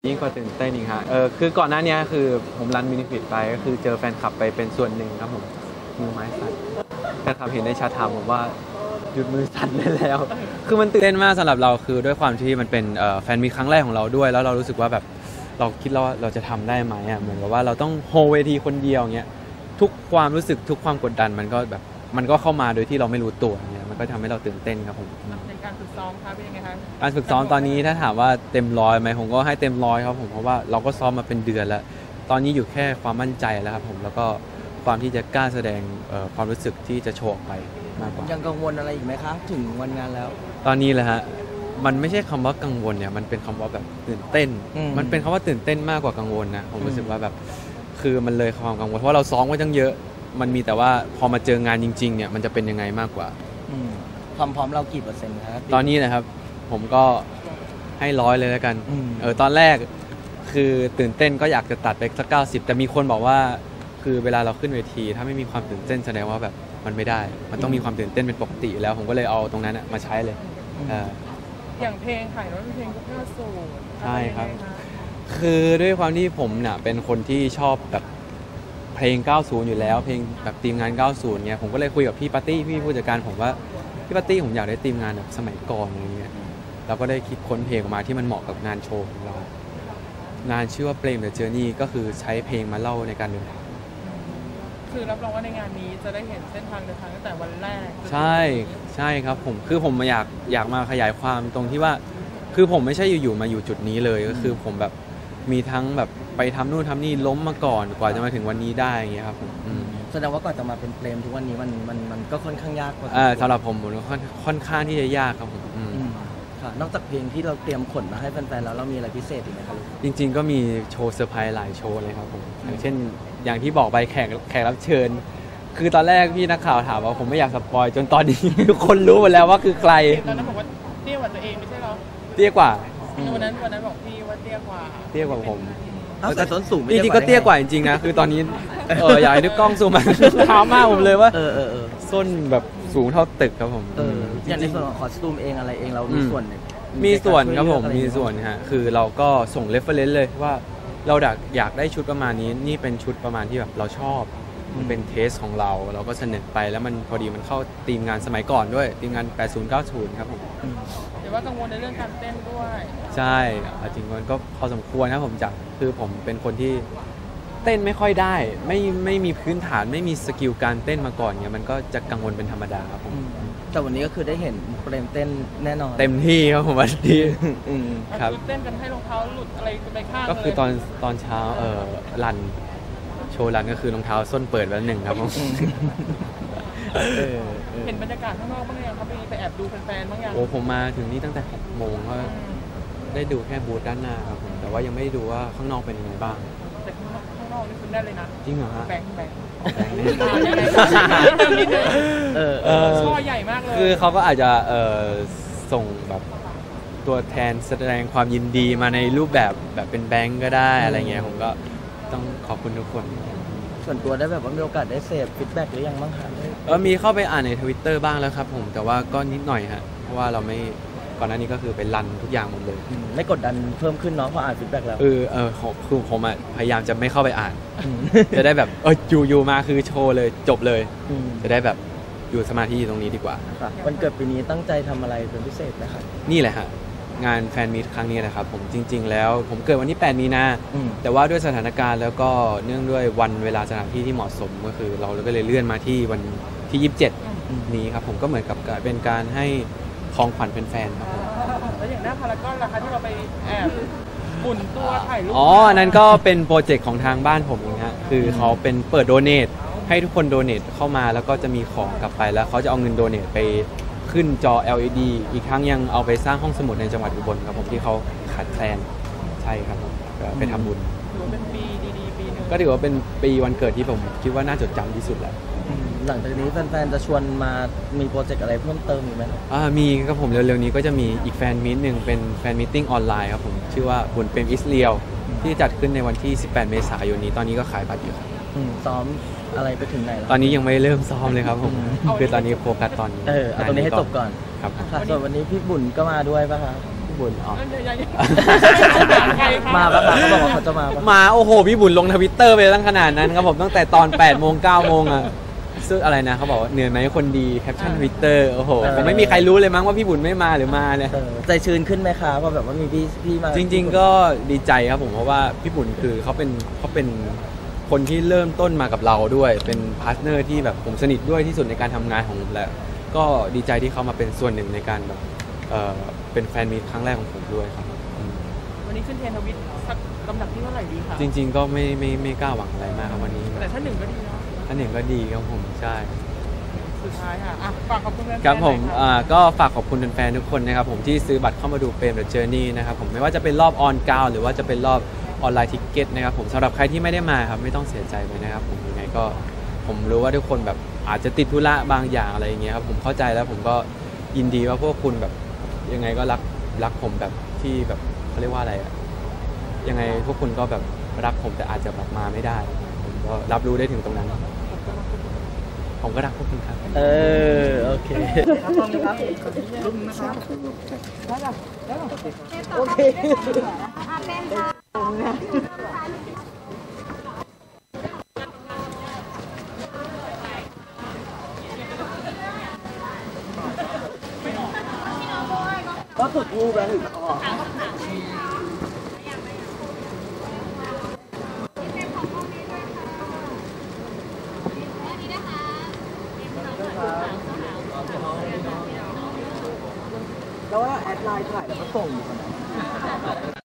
ยิ่งกว่าตื่นเต้นอีกฮะคือก่อนหน้านี้คือผมรันมินิฟิตไปก็คือเจอแฟนคลับไปเป็นส่วนหนึ่งครับผมมือไม้สั่นแฟนคลับเห็นในแชทถามผมว่าหยุดมือสั่นได้แล้วคือมันตื่นเต้นมากสำหรับเราคือด้วยความที่มันเป็นแฟนมีครั้งแรกของเราด้วยแล้วเรารู้สึกว่าแบบเราคิดว่าเราจะทำได้ไหมอ่ะเหมือนกับว่าเราต้องโฮเวทีคนเดียวเงี้ยทุกความรู้สึกทุกความกดดันมันก็เข้ามาโดยที่เราไม่รู้ตัวเงี้ยมันก็ทำให้เราตื่นเต้นครับผมในการฝึกซ้อมครับเป็นยังไงคะการฝึกซ้อมตอนนี้ถ้าถามว่าเต็มร้อยไหมผมก็ให้เต็มร้อยครับผมเพราะว่าเราก็ซ้อมมาเป็นเดือนแล้วตอนนี้อยู่แค่ความมั่นใจแล้วครับผมแล้วก็ความที่จะกล้าแสดงความรู้สึกที่จะโชว์ออกไปมากกว่ายังกังวลอะไรอีกไหมคะถึงวันงานแล้วตอนนี้แหละฮะมันไม่ใช่คำว่ากังวลเนี่ยมันเป็นคำว่าแบบตื่นเต้นมันเป็นคำว่าตื่นเต้นมากกว่ากังวลนะผมรู้สึกว่าแบบคือมันเลยความกังวลเพราะเราซ้อมไว้ตั้งเยอะมันมีแต่ว่าพอมาเจองานจริงๆเนี่ยมันจะเป็นยังไงมากกว่าความพร้อมเรากี่เปอร์เซ็นต์ครับตอนนี้นะครับผมก็ให้100เลยแล้วกันตอนแรกคือตื่นเต้นก็อยากจะตัดไปสัก90แต่มีคนบอกว่าคือเวลาเราขึ้นเวทีถ้าไม่มีความตื่นเต้นแสดงว่าแบบมันไม่ได้มันต้องมีความตื่นเต้นเป็นปกติแล้วผมก็เลยเอาตรงนั้นมาใช้เลยอย่างเพลงขายรถเพลงยุค90 ใช่ครับคือด้วยความที่ผมเนี่ยเป็นคนที่ชอบแบบเพลง90อยู่แล้วเพลงแบบทีมงาน90เนี่ยผมก็เลยคุยกับพี่ปาร์ตี้พี่ผู้จัดการผมว่าพี่ปาร์ตี้ผมอยากได้ทีมงานแบบสมัยก่อนอะไรเงี้ยเราก็ได้คิดค้นเพลงออกมาที่มันเหมาะกับงานโชว์ของเรางานชื่อว่าเพลง The Journey ก็คือใช้เพลงมาเล่าในการเดินทางคือรับรองว่าในงานนี้จะได้เห็นเส้นทางเดินทางตั้งแต่วันแรกใช่ครับผมคือผมอยากมาขยายความตรงที่ว่าคือผมไม่ใช่อยู่ๆมาอยู่จุดนี้เลยก็คือผมแบบมีทั้งแบบไปทำนู่นทำนี่ล้มมาก่อนกว่าจะมาถึงวันนี้ได้อย่างเงี้ยครับผมแสดงว่าก่อนจะมาเป็นเพลงทุกวันนี้มันก็ค่อนข้างยากกว่าสำหรับผมค่อนข้างที่จะยากครับผมค่ะนอกจากเพลงที่เราเตรียมขนมาให้แฟนๆแล้วเรามีอะไรพิเศษอีกไหมครับจริงๆก็มีโชว์เซอร์ไพรส์หลายโชว์เลยครับผมอย่างเช่นอย่างที่บอกไปแขกรับเชิญคือตอนแรกพี่นักข่าวถามว่าผมไม่อยากสปอยจนตอนนี้ทุกคนรู้หมดแล้วว่าคือใครตอนนั้นบอกว่าเตี้ยกว่าตัวเองไม่ใช่หรอเตี้ยกว่าวันนั้นบอกพี่ว่าเตี้ยกว่าผมแต่ส้นสูงจริงๆก็เตี้ยกว่าจริงๆนะคือตอนนี้อยากให้นึกกล้องซูมมาเท้ามากผมเลยว่าส้นแบบสูงเท่าตึกครับผมอย่างในส่วนของคอสตูมเองอะไรเองเรามีส่วนครับผมมีส่วนฮะคือเราก็ส่งเรฟเฟอเรนซ์เลยว่าเราอยากได้ชุดประมาณนี้นี่เป็นชุดประมาณที่แบบเราชอบมันเป็นเทสของเราก็เสนอไปแล้วมันพอดีมันเข้าทีมงานสมัยก่อนด้วยทีมงาน80-90ครับผมแต่ว่ากังวลในเรื่องการเต้นด้วยใช่จริงมันก็พอสมควรนะผมคือผมเป็นคนที่เต้นไม่ค่อยได้ไม่มีพื้นฐานไม่มีสกิลการเต้นมาก่อนเนี่ยมันก็จะกังวลเป็นธรรมดาครับผมแต่วันนี้ก็คือได้เห็นเปรมเต้นแน่นอนเต็มที่ครับผมวันนี้ครับเต้นกันให้รองเท้าหลุดอะไรไปข้างก็คือตอนเช้ารันโชว์รันก็คือรองเท้าส้นเปิดแล้ว1ครับผมเห็นบรรยากาศข้างนอกบ้างยังครับไปแอบดูแฟนๆบ้างยังผมมาถึงนี่ตั้งแต่6 โมงก็ได้ดูแค่บูธด้านหน้าครับผมแต่ว่ายังไม่ได้ดูว่าข้างนอกเป็นยังไงบ้างแต่ข้างนอกนี่คุณได้เลยนะจริงเหรอฮะแบงช่อใหญ่มากเลยคือเขาก็อาจจะส่งแบบตัวแทนแสดงความยินดีมาในรูปแบบเป็นแบงก์ก็ได้อะไรเงี้ยผมก็ต้องขอบคุณทุกคนส่วนตัวได้แบบว่ามีโอกาสได้เสพฟีดแบ็กหรือยังบ้างคะมีเข้าไปอ่านใน Twitter บ้างแล้วครับผมแต่ว่าก็นิดหน่อยฮะเพราะว่าเราไม่ก่อนหน้านี้ก็คือไปรันทุกอย่างหมดเลยไม่กดดันเพิ่มขึ้นเนาะพออ่านฟีดแบ็กแล้วคือผมพยายามจะไม่เข้าไปอ่านจะได้แบบอยู่มาคือโชว์เลยจบเลยจะได้แบบอยู่สมาธิตรงนี้ดีกว่าวันเกิดปีนี้ตั้งใจทำอะไรเป็นพิเศษไหมครับนี่แหละฮะงานแฟนมีตครั้งนี้นะครับผมจริงๆแล้วผมเกิดวันที่8 มีนาแต่ว่าด้วยสถานการณ์แล้วก็เนื่องด้วยวันเวลาสถานที่ที่เหมาะสมก็คือเราก็เลยเลื่อนมาที่วันที่27นี้ครับผมก็เหมือนกับเป็นการให้ของขวัญเป็นแฟนครับผมแล้วอย่างหน้าพารากอนล่ะคะที่เราไปแอบบุ่นตัวถ่ายรูปนั้นก็เป็นโปรเจกต์ของทางบ้านผมเองฮะคือเขาเป็นเปิดโดเนทให้ทุกคนโดเนทเข้ามาแล้วก็จะมีของกลับไปแล้วเขาจะเอาเงินโดเนทไปขึ้นจอ LED อีกครั้งยังเอาไปสร้างห้องสมุดในจังหวัดอุบลครับผมที่เขาขาดแคลนใช่ครับผมไปทำบุญถือว่าเป็นปีดีๆปีนึงก็ถือว่าเป็นปีวันเกิดที่ผมคิดว่าน่าจดจำที่สุดแล้วหลังจากนี้แฟนๆจะชวนมามีโปรเจกต์อะไรเพิ่มเติมอีกไหมมีครับผมเร็วๆนี้ก็จะมีอีกแฟนมีตหนึ่งเป็นแฟนมีตติ้งออนไลน์ครับผมชื่อว่าบุญเปรมอิสเรียลที่จัดขึ้นในวันที่18 เมษายนนี้ตอนนี้ก็ขายบัตรอยู่ครับซ้อมอะไรไปถึงไหนแล้วตอนนี้ยังไม่เริ่มซ้อมเลยครับผมคือตอนนี้โฟกัสตอนนี้เอาตรงนี้ให้จบก่อนครับส่วนวันนี้พี่บุญก็มาด้วยป่ะคะบุญอ๋อเดี๋ยวยังใครคะมาปะเขาบอกว่าเขาจะมาปะมาโอ้โหพี่บุญลงทวิตเตอร์ไปตั้งขนาดนั้นครับผมตั้งแต่ตอน8 โมง 9 โมงอ่ะซึ่งอะไรนะเขาบอกว่าเหนื่อยไหมคนดีแคปชั่นทวิตเตอร์โอ้โหผมไม่มีใครรู้เลยมั้งว่าพี่บุญไม่มาหรือมาเนี่ยใจชื้นขึ้นไหมคะเพราะแบบว่ามีพี่มาจริง ๆ ก็ดีใจครับผมเพราะว่าพี่บุญคือเขาเป็นคนที่เริ่มต้นมากับเราด้วยเป็นพาร์ทเนอร์ที่แบบผมสนิทด้วยที่สุดในการทำงานของผมแหละก็ดีใจที่เขามาเป็นส่วนหนึ่งในการแบบเป็นแฟนมีตครั้งแรกของผมด้วยครับวันนี้ขึ้นเทรนด์ทวิตสักลำดับที่เท่าไหร่ดีคะจริง ๆ ก็ไม่กล้าหวังอะไรมากครับวันนี้แต่ถ้าหนึ่งก็ดีเนาะอันหนึ่งก็ดีครับผมใช่สุดท้ายค่ะอ่ะฝากขอบคุณแฟนๆครับผมหน่อยค่ะก็ฝากขอบคุณแฟนๆทุกคนนะครับผมที่ซื้อบัตรเข้ามาดูเฟรมเดอะเจอร์นี่นะครับผมไม่ว่าจะเป็นรอบออนกราวหรือว่าจะเป็นรอบออนไลน์ทิกเก็ตนะครับผมสำหรับใครที่ไม่ได้มาครับไม่ต้องเสียใจไปนะครับผมยังไงก็ผมรู้ว่าทุกคนแบบอาจจะติดธุระบางอย่างอะไรอย่างเงี้ยครับผมเข้าใจแล้วผมก็ยินดีว่าพวกคุณแบบยังไงก็รักผมแบบที่แบบเขาเรียกว่าอะไรอะยังไงพวกคุณก็แบบรักผมแต่อาจจะแบบมาไม่ได้ผมก็รับรู้ได้ถึงตรงนั้น ผมก็รักพวกคุณครับโอเคโอเคก็สุดรูปแล้วถึงออกแล้วว่าแอดไลน์ถ่ายแล้วก็ส่งอยู่